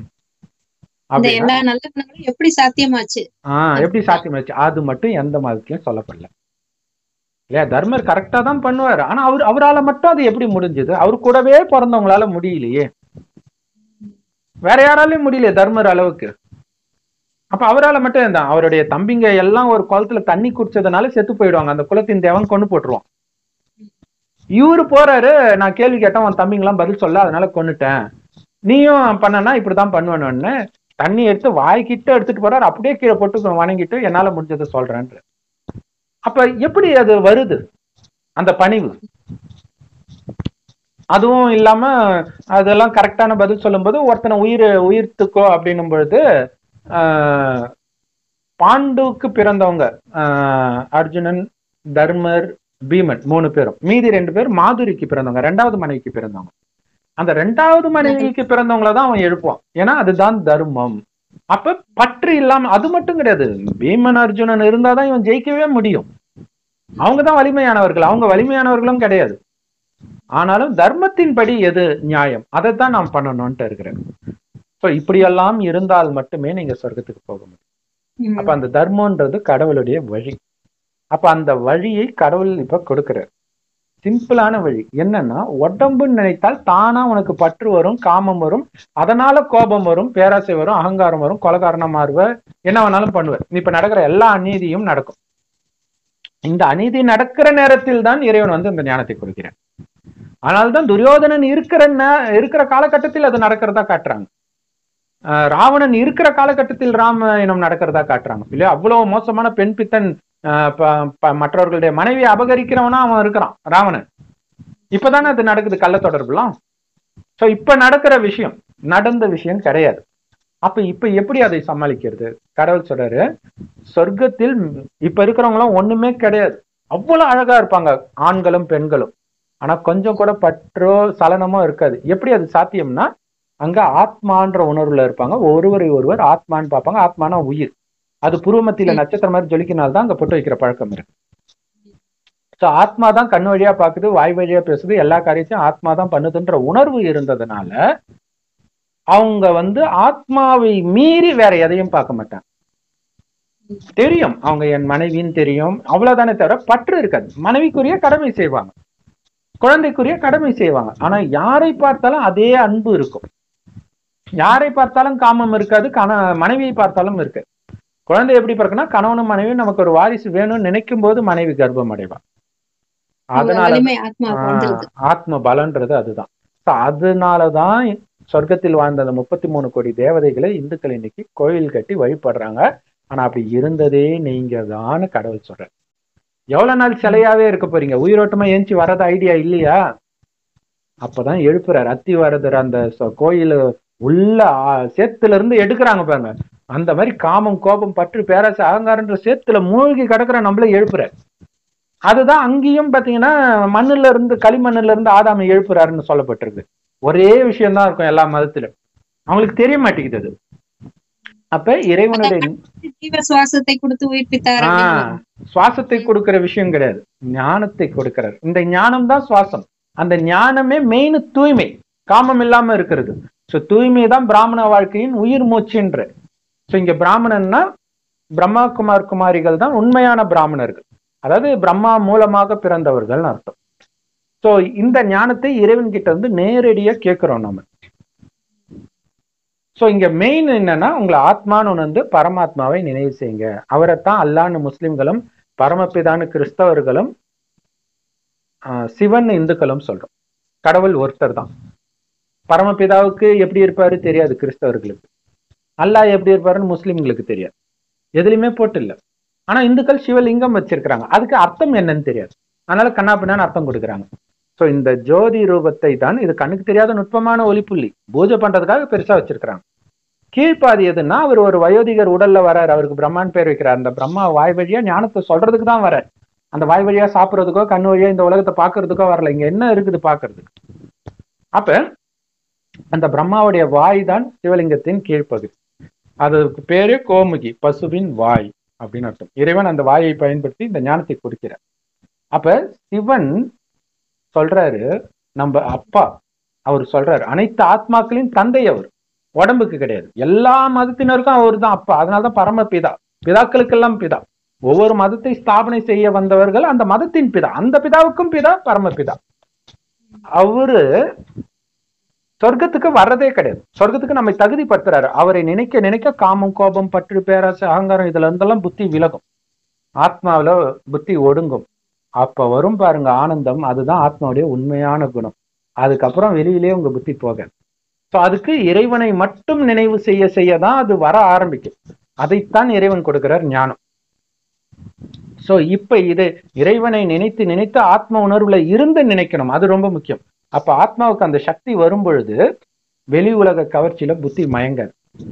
எப்படி சாத்தியமாச்சு? எப்படி சாத்தியமாச்சு? அது மட்டும் எந்த மதத்திலயும் சொல்லப்படல இல்லையா. தர்மர் கரெக்டா தான் பண்ணுவாரு, ஆனா அவரால மட்டும் அது எப்படி முடிஞ்சது? அவரு கூடவே பிறந்தவங்களால முடியலையே, வேற யாராலையும் முடியலையே தர்மர் அளவுக்கு. அப்ப அவரால் மட்டும் இருந்தான். அவருடைய தம்பிங்க எல்லாம் ஒரு குளத்துல தண்ணி குடிச்சதுனால செத்து போயிடுவாங்க, அந்த குலத்தின் தேவன் கொண்டு போட்டுருவான். இவரு போறாரு, நான் கேள்வி கேட்டேன், உன் தம்பிங்கெல்லாம் பதில் சொல்ல, அதனால கொன்னுட்டேன், நீயும் பண்ணனா இப்படிதான் பண்ணுவேன்னு தண்ணி எடுத்து வாய்க்கிட்ட எடுத்துட்டு போறாரு. அப்படியே கீழே போட்டு வணங்கிட்டு என்னால முடிஞ்சதை சொல்றேன்ற. அப்ப எப்படி அது வருது அந்த பணிவு? அதுவும் இல்லாம அதெல்லாம் கரெக்டான பதில் சொல்லும் போது ஒருத்தனை உயிர்த்துக்கோ அப்படின்னும் பொழுது பாண்டுக்கு பிறந்தவங்க அர்ஜுனன், தர்மர், பீமன் 3 பேரும், மீதி 2 பேர் மாதுரிக்கு பிறந்தவங்க, 2வது மனைவிக்கு பிறந்தவங்க. அந்த 2வது மனைவிக்கு பிறந்தவங்களதான் அவன் எழுப்புவான், ஏன்னா அதுதான் தர்மம். அப்ப பற்று இல்லாம, அது மட்டும் கிடையாது, பீமன் அர்ஜுனன் இருந்தாதான் இவன் ஜெயிக்கவே முடியும். அவங்கதான் வலிமையானவர்கள், அவங்க வலிமையானவர்களும் கிடையாது. ஆனாலும் தர்மத்தின்படி எது நியாயம் அதைத்தான் நாம் பண்ணணும்ட்டு இருக்கிறேன். சோ இப்படியெல்லாம் இருந்தால் மட்டுமே நீங்க சொர்க்கத்துக்கு போக முடியும். அப்ப அந்த தர்மம்ன்றது கடவுளுடைய வழி. அப்ப அந்த வழியை கடவுள் இப்ப கொடுக்கிறார். சிம்பிளான வழி என்னன்னா, உடம்புன்னு நினைத்தால் தானா உனக்கு பற்று வரும், காமம் வரும், அதனால கோபம் வரும், பேராசை வரும், அகங்காரம் வரும், கொலைகாரனா மாறுவ, என்ன வேணாலும் பண்ணுவ. இப்ப நடக்கிற எல்லா அநீதியும் நடக்கும். இந்த அநீதி நடக்கிற நேரத்தில் தான் இறைவன் வந்து இந்த ஞானத்தை கொடுக்கிறான். ஆனால்தான் துரியோதனன் இருக்கிற காலகட்டத்தில் அது நடக்கிறதா காட்டுறாங்க. ராவணன் இருக்கிற காலகட்டத்தில் ராமாயணம் நடக்கிறதா காட்டுறாங்க இல்லையா. அவ்வளவு மோசமான பெண் பித்தன், மற்றவர்களுடைய மனைவியை அபகரிக்கிறவனா அவன் இருக்கிறான் ராவணன். இப்பதானே அது நடக்குது, கள்ள தொடர்புலாம். சோ இப்ப நடக்கிற விஷயம் நடந்த விஷயம் கிடையாது. அப்ப இப்ப எப்படி அதை சமாளிக்கிறது? கடவுள் சொல்றாரு, சொர்க்கத்தில் இப்ப இருக்கிறவங்களாம் ஒண்ணுமே கிடையாது, அவ்வளவு அழகா இருப்பாங்க ஆண்களும் பெண்களும், ஆனா கொஞ்சம் கூட பற்றோ சலனமோ இருக்காது. எப்படி அது சாத்தியம்னா, அங்க ஆத்மான்ற உணர்வுல இருப்பாங்க, ஒருவரை ஒருவர் ஆத்மான்னு பார்ப்பாங்க. ஆத்மானா உயிர், அது புருவமத்தில நட்சத்திரம் மாதிரி ஜொலிக்கினால்தான் அங்க பொட்டு வைக்கிற பழக்கம் இருக்கு. சோ ஆத்மா தான் கண் வழியா பாக்குது, வாய் வழியா பேசுது, எல்லா காரியத்தையும் ஆத்மா தான் பண்ணுதுன்ற உணர்வு இருந்ததுனால அவங்க வந்து ஆத்மாவை மீறி வேற எதையும் பார்க்க மாட்டாங்க. தெரியும் அவங்க என் மனைவின்னு தெரியும், அவ்வளவுதானே தவிர பற்று இருக்காது. மனைவிக்குரிய கடமை செய்வாங்க, குழந்தைக்குரிய கடமை செய்வாங்க, ஆனா யாரை பார்த்தாலும் அதே அன்பு இருக்கும். யாரை பார்த்தாலும் காமம் இருக்காது, மனைவியை பார்த்தாலும் இருக்கு. குழந்தை எப்படி பிறக்குன்னா, கணவனும் மனைவியும் நமக்கு ஒரு வாரிசு வேணும்னு நினைக்கும் போது மனைவி கர்ப்பம் அடைவான். அதனால ஆத்ம பலன்றது அதுதான். அதனாலதான் சொர்க்கத்தில் வாழ்ந்த அந்த 33 கோடி தேவதைகளை இந்துக்கள் இன்னைக்கு கோயில் கட்டி வழிபடுறாங்க. ஆனா அப்படி இருந்ததே நீங்க தான் கடவுள் சொல்ற. எவ்வளவு நாள் சிலையாவே இருக்க போறீங்க? உயிரோட்டமா ஏஞ்சி வர்றது ஐடியா இல்லையா? அப்பதான் எழுப்புறாரு அத்திவரதர். அந்த கோயில் உள்ள சேத்துல இருந்து எடுக்கிறாங்க பாருங்க, அந்த மாதிரி காமம், கோபம், பற்று, பேராசை, அகங்காரன்ற சேத்துல மூழ்கி கிடக்குற நம்மள எழுப்புறாரு. அதுதான் அங்கேயும் பாத்தீங்கன்னா களிமண்ணுல இருந்து ஆதாமை எழுப்புறாருன்னு சொல்லப்பட்டிருக்கு. ஒரே விஷயம்தான் இருக்கும் எல்லா மதத்திலும். அவங்களுக்கு தெரிய மாட்டேங்குது அது. அப்ப இறைவனுடைய சுவாசத்தை கொடுத்து உயிர்ப்பித்தார். சுவாசத்தை கொடுக்கிற விஷயம் கிடையாது, ஞானத்தை கொடுக்கிறார். இந்த ஞானம் தான் சுவாசம். அந்த ஞானமே மெயின் தூய்மை, காமம் இல்லாம இருக்கிறது. சோ தூய்மை தான் பிராமண வாழ்க்கையின் உயிர் மூச்சுன்ற. சோ இங்க பிராமணன்னா பிரம்மா குமார் குமாரிகள் தான் உண்மையான பிராமணர்கள், அதாவது பிரம்மா மூலமாக பிறந்தவர்கள் அர்த்தம். சோ இந்த ஞானத்தை இறைவன் கிட்ட வந்து நேரடியா கேட்கிறோம் நம்ம. சோ இங்க மெயின் என்னன்னா, உங்களை ஆத்மான்னு உணர்ந்து பரமாத்மாவை நினைவு செய்யுங்க. அவரைத்தான் அல்லான்னு முஸ்லிம்களும், பரமபிதான்னு கிறிஸ்தவர்களும், சிவன் இந்துக்களும் சொல்றோம். கடவுள் ஒருத்தர் தான். பரமபிதாவுக்கு எப்படி இருப்பாரு தெரியாது கிறிஸ்தவர்களுக்கு, அல்லாஹ் எப்படி இருப்பாருன்னு முஸ்லிம்களுக்கு தெரியாது, எதுலையுமே போட்டு இல்லை. ஆனா இந்துக்கள் சிவலிங்கம் வச்சிருக்கிறாங்க, அதுக்கு அர்த்தம் என்னன்னு தெரியாது, அதனால கண்ணாப்பின்னான்னு அர்த்தம் கொடுக்குறாங்க. ஸோ இந்த ஜோதி ரூபத்தை தான், இது கண்ணுக்கு தெரியாத நுட்பமான ஒளிப்புள்ளி, பூஜை பண்றதுக்காக பெருசா வச்சிருக்கிறாங்க. கீழ்ப்பாதி எதுன்னா, அவர் ஒரு வயோதிகர் உடல்ல வராரு, அவருக்கு பிரம்மான்னு பேர் வைக்கிறார். அந்த பிரம்மா வாய் வழியா ஞானத்தை சொல்றதுக்கு தான் வரார், அந்த வாய் வழியா சாப்பிட்றதுக்கோ கண்ணு வழியா இந்த உலகத்தை பாக்குறதுக்கோ வரல. இங்க என்ன இருக்குது பாக்குறதுக்கு? அப்ப அந்த பிரம்மாவுடைய வாய் தான் சிவலிங்கத்தின் கீழ்ப்பகுதி. அதுக்கு பேரு கோமுகி, பசுவின் வாய் அப்படின்னு அர்த்தம். இறைவன் அந்த வாயை பயன்படுத்தி இந்த ஞானத்தை கொடுக்கிறார். அப்ப சிவன் சொல்றாரு, நம்ம அப்பா, அவர் சொல்றாரு அனைத்து ஆத்மாக்களின் தந்தை அவர், உடம்புக்கு கிடையாது. எல்லா மதத்தினருக்கும் அவர் தான் அப்பா, அதனாலதான் பரமபிதா, பிதாக்களுக்கெல்லாம் பிதா. ஒவ்வொரு மதத்தை ஸ்தாபனை செய்ய வந்தவர்கள் அந்த மதத்தின் பிதா, அந்த பிதாவுக்கும் பிதா பரமபிதா. அவரு சொர்க்கத்துக்கு வர்றதே கிடையாது, சொர்க்கத்துக்கு நம்மை தகுதிப்படுத்துறாரு. அவரை நினைக்க நினைக்க காமம், கோபம், பற்று, பேராசை, அகங்காரம் இதுல இருந்தெல்லாம் புத்தி விலகும், ஆத்மாவில புத்தி ஒடுங்கும். அப்ப வரும் பாருங்க ஆனந்தம், அதுதான் ஆத்மாவுடைய உண்மையான குணம். அதுக்கப்புறம் வெளியிலே உங்க புத்தி போக. ஸோ அதுக்கு இறைவனை மட்டும் நினைவு செய்ய செய்யதான் அது வர ஆரம்பிக்கும். அதைத்தான் இறைவன் கொடுக்கிறார் ஞானம். ஸோ இப்ப இது இறைவனை நினைத்து நினைத்து ஆத்ம உணர்வுல இருந்து நினைக்கணும், அது ரொம்ப முக்கியம். அப்ப ஆத்மாவுக்கு அந்த சக்தி வரும் பொழுது வெளி உலக கவர்ச்சியில புத்தி மயங்காது.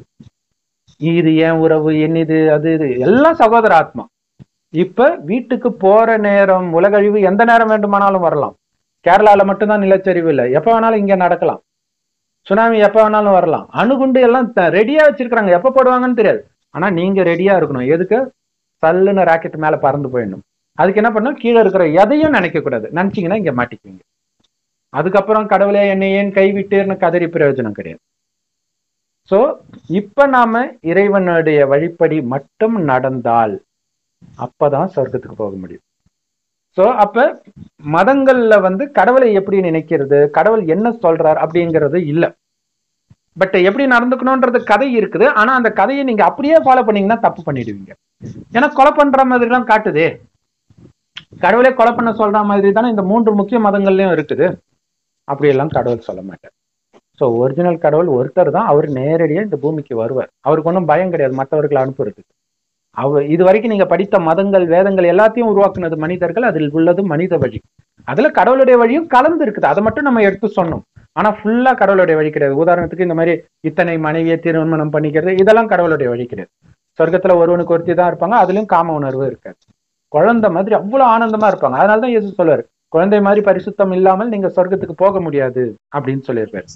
இது ஏன் உறவு, என்னது, அது இது எல்லாம் சகோதர ஆத்மா. இப்ப வீட்டுக்கு போற நேரம், உலகழிவு எந்த நேரம் வேண்டுமானாலும் வரலாம். கேரளால மட்டும்தான் நிலச்சரிவு இல்லை, எப்ப வேணாலும் இங்க நடக்கலாம். சுனாமி எப்ப வேணாலும் வரலாம். அணுகுண்டு எல்லாம் ரெடியா வச்சிருக்கிறாங்க, எப்ப போடுவாங்கன்னு தெரியாது. ஆனா நீங்க ரெடியா இருக்கணும். எதுக்கு? சல்லுன்னு ராக்கெட் மேல பறந்து போயிடணும். அதுக்கு என்ன பண்ணணும், கீழே இருக்கிற எதையும் நினைக்க கூடாது. நினைச்சீங்கன்னா இங்க மாட்டிக்குவீங்க. அதுக்கப்புறம் கடவுளே என்னை ஏன் கைவிட்டேன்னு கதறி பிரயோஜனம் கிடையாது. சோ இப்ப நாம இறைவனுடைய வழிப்படி மட்டும் நடந்தால் அப்பதான் சொர்க்கத்துக்கு போக முடியும். சோ அப்ப மதங்கள்ல வந்து கடவுளை எப்படி நினைக்கிறது, கடவுள் என்ன சொல்றார் அப்படிங்கிறது இல்ல. பட் எப்படி நடந்துக்கணும்ன்றது கதை இருக்குது. ஆனா அந்த கதையை நீங்க அப்படியே ஃபாலோ பண்ணீங்கன்னா தப்பு பண்ணிடுவீங்க. ஏன்னா கொலை பண்ற மாதிரி எல்லாம் காட்டுதே, கடவுளே கொலை பண்ண சொல்ற மாதிரி தானே இந்த 3 முக்கிய மதங்கள்லயும் இருக்குது. அப்படியெல்லாம் கடவுள் சொல்ல மாட்டார். ஸோ ஒரிஜினல் கடவுள் ஒருத்தர் தான், அவர் நேரடியா இந்த பூமிக்கு வருவார். அவருக்கு ஒன்றும் பயம் கிடையாது மற்றவர்களை அனுப்புறதுக்கு. இது வரைக்கும் நீங்க படித்த மதங்கள், வேதங்கள் எல்லாத்தையும் உருவாக்குனது மனிதர்கள், அதில் உள்ளது மனித வழி. அதுல கடவுளுடைய வழியும் கலந்து இருக்குது, அதை மட்டும் நம்ம எடுத்து சொன்னோம். ஆனா ஃபுல்லா கடவுளுடைய வழி கிடையாது. உதாரணத்துக்கு இந்த மாதிரி இத்தனை மனைவியை திருமணம் பண்ணிக்கிறது, இதெல்லாம் கடவுளுடைய வழி கிடையாது. சொர்க்கத்துல ஒருவனுக்கு ஒருத்தி தான் இருப்பாங்க, அதுலயும் காம உணர்வு இருக்காது. குழந்தை மாதிரி அவ்வளவு ஆனந்தமா இருப்பாங்க. அதனாலதான் இயேசு சொல்லுவாரு, குழந்தை மாதிரி பரிசுத்தம் இல்லாமல் நீங்க சொர்க்கத்துக்கு போக முடியாது அப்படின்னு சொல்லியிருப்பாரு.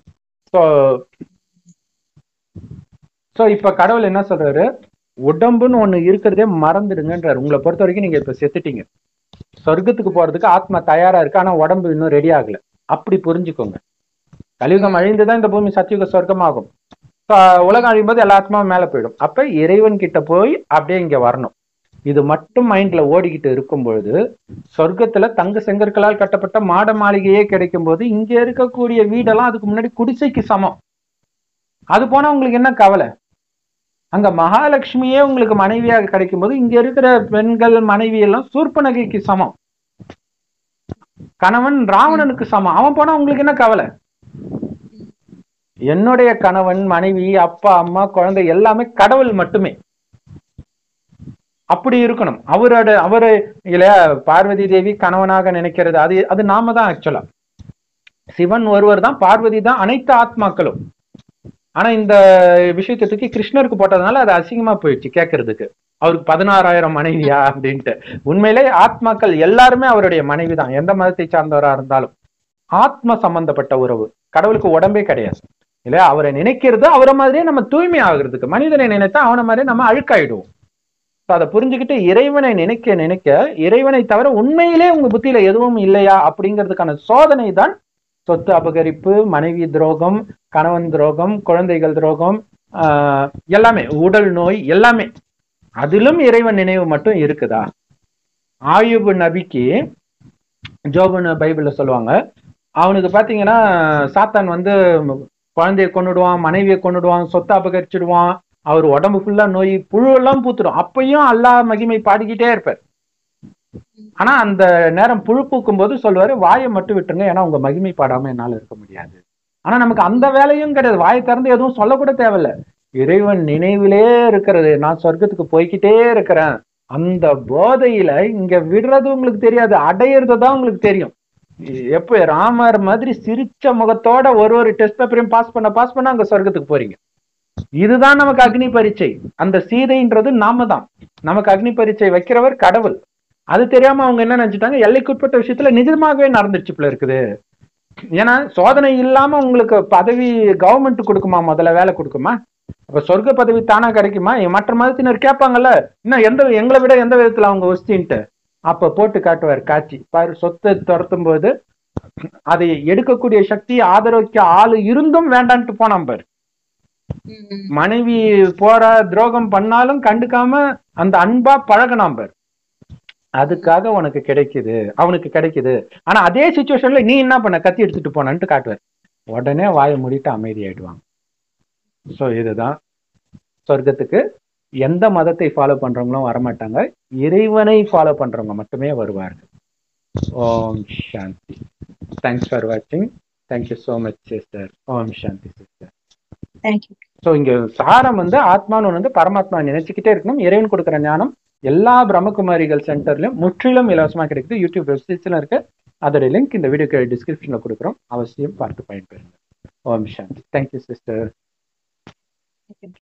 சோ இப்ப கடவுள் என்ன சொல்றாரு, உடம்புன்னு ஒண்ணு இருக்கிறதே மறந்துடுங்கன்றாரு. உங்களை பொறுத்த வரைக்கும் நீங்க இப்ப செத்துட்டீங்க, சொர்க்கத்துக்கு போறதுக்கு ஆத்மா தயாரா இருக்கு, ஆனா உடம்பு இன்னும் ரெடி ஆகல. அப்படி புரிஞ்சுக்கோங்க. கலியுகம் அழிந்துதான் இந்த பூமி சத்தியுக சொர்க்கமாகும். உலகம் அழியும் போது எல்லா ஆத்மாவும் மேல போயிடும். அப்ப இறைவன் கிட்ட போய் அப்படியே இங்க வரணும். இது மட்டும் மைண்ட்ல ஓடிக்கிட்டு இருக்கும் பொழுது, சொர்க்கத்துல தங்க செங்கற்களால் கட்டப்பட்ட மாட மாளிகையே கிடைக்கும் போது இங்க இருக்கக்கூடிய வீடெல்லாம் அதுக்கு முன்னாடி குடிசைக்கு சமம். அது போனா உங்களுக்கு என்ன கவலை? அங்க மகாலட்சுமியே உங்களுக்கு மனைவியாக கிடைக்கும் போது இங்க இருக்கிற பெண்கள் மனைவி எல்லாம் சூர்பனகைக்கு சமம், கணவன் ராவணனுக்கு சமம். அவன் போனா உங்களுக்கு என்ன கவலை? என்னுடைய கணவன், மனைவி, அப்பா, அம்மா, குழந்தை எல்லாமே கடவுள் மட்டுமே. அப்படி இருக்கணும். அவரு இல்லையா, பார்வதி தேவி கணவனாக நினைக்கிறது அது நாம தான். ஆக்சுவலா சிவன் ஒருவர் தான், பார்வதி தான், அனைத்து ஆத்மாக்களும். ஆனா இந்த விஷயத்தை தூக்கி கிருஷ்ணருக்கு போட்டதுனால அது அசிங்கமா போயிடுச்சு கேட்கறதுக்கு. அவருக்கு 16,000 மனைவியா அப்படின்ட்டு. உண்மையிலே ஆத்மாக்கள் எல்லாருமே அவருடைய மனைவி தான், எந்த மதத்தை சார்ந்தவரா இருந்தாலும். ஆத்ம சம்பந்தப்பட்ட உறவு. கடவுளுக்கு உடம்பே கிடையாது. இல்லையா? அவரை நினைக்கிறது அவரை மாதிரியே நம்ம தூய்மை ஆகுறதுக்கு. மனிதனை நினைத்தா அவனை மாதிரியே நம்ம அழுக்காயிடுவோம். அதை புரிஞ்சுக்கிட்டு இறைவனை நினைக்க நினைக்க இறைவனை தவிர உண்மையிலே உங்க புத்தியில எதுவும் இல்லையா அப்படிங்கிறதுக்கான சோதனை தான் சொத்து அபகரிப்பு, மனைவி துரோகம், கணவன் துரோகம், குழந்தைகள் துரோகம், எல்லாமே, உடல் நோய், எல்லாமே. அதிலும் இறைவன் நினைவு மட்டும் இருக்குதா? ஆயுபு நபிக்கு ஜோபுன்னு பைபிள்ல சொல்லுவாங்க, அவனுக்கு பாத்தீங்கன்னா சாத்தான் வந்து குழந்தைய கொண்டுடுவான், மனைவியை கொண்டுடுவான், சொத்தை அபகரிச்சிடுவான், அவர் உடம்பு ஃபுல்லா நோய், புழுவெல்லாம் பூத்துடும். அப்பயும் அல்லாஹ் மகிமை பாடிக்கிட்டே இருப்பார். ஆனா அந்த நேரம் புழு பூக்கும் போது சொல்லுவாரு, வாயை மட்டும் விட்டுருங்க, ஏன்னா உங்க மகிமை பாடாம என்னால இருக்க முடியாது. ஆனா நமக்கு அந்த வேலையும் கிடையாது. வாயை திறந்து எதுவும் சொல்லக்கூட தேவையில்ல. இறைவன் நினைவிலே இருக்கிறது. நான் சொர்க்கத்துக்கு போய்கிட்டே இருக்கிறேன். அந்த போதையில இங்க விடுறது உங்களுக்கு தெரியாது, அடையிறது தான் உங்களுக்கு தெரியும். எப்ப ராமர் மாதிரி சிரிச்ச முகத்தோட ஒரு டெஸ்ட் பேப்பரையும் பாஸ் பண்ண அங்க சொர்க்கத்துக்கு போறீங்க. இதுதான் நமக்கு அக்னி பரீட்சை. அந்த சீதைன்றது நாம தான். நமக்கு அக்னி பரீட்சை வைக்கிறவர் கடவுள். அது தெரியாம அவங்க என்ன நினைச்சிட்டாங்க, எல்லைக்குட்பட்ட விஷயத்துல நிஜமாகவே நடந்துருச்சு போல இருக்குது. ஏன்னா சோதனை இல்லாம உங்களுக்கு பதவி கவர்மெண்ட் கொடுக்குமா? முதல்ல வேலை கொடுக்குமா? அப்ப சொர்க்க பதவி தானா கிடைக்குமா? மற்ற மதத்தினர் கேட்பாங்கல்ல, இன்னும் எங்களை விட எந்த விதத்துல அவங்க ஒஸ்தின்ட்டு. அப்ப போட்டு காட்டுவார் காட்சி. பாரு, சொத்தை துரத்தும் போது அதை எடுக்கக்கூடிய சக்தி ஆதரவுக்கு ஆளு இருந்தும் வேண்டான்ட்டு போனான் பாரு. மனைவி போற துரோகம் பண்ணாலும் கண்டுக்காம அந்த அன்பா பழகினாம் பாரு. அதுக்காக உனக்கு கிடைக்குது, அவனுக்கு கிடைக்குது. ஆனா அதே சிச்சுவேஷன்ல நீ என்ன பண்ண, கத்தி எடுத்துட்டு போனன்ட்டு காட்டுவார். உடனே வாயை மூடிட்டு அமைதியாயிடுவாங்க. சோ இதுதான் சொர்க்கத்துக்கு எந்த மதத்தை ஃபாலோ பண்றவங்களும் வரமாட்டாங்க, இறைவனை ஃபாலோ பண்றவங்க மட்டுமே வருவார்கள். ஓம் சாந்தி. தேங்க்ஸ் ஃபார் வாட்சிங். Thank you so much sister. Om Shanti sister. Thank you. So இங்க சாரம் வந்து ஆத்மான்னு வந்து பரமாத்மா நினைச்சுக்கிட்டே இருக்கணும். இறைவன் கொடுக்குற ஞானம் எல்லா பிரம்மகுமாரிகள் சென்டர்லயும் முற்றிலும் இலவசமா கிடைக்குது. யூடியூப் வெப்சைட்ஸ்ல இருக்கு. அதோட லிங்க் இந்த வீடியோக்கு டிஸ்கிரிப்ஷன்ல கொடுக்குறோம். அவசியம் பார்த்து பயன்பெறுங்க. ஓம் சாந்தி. Thank you sister.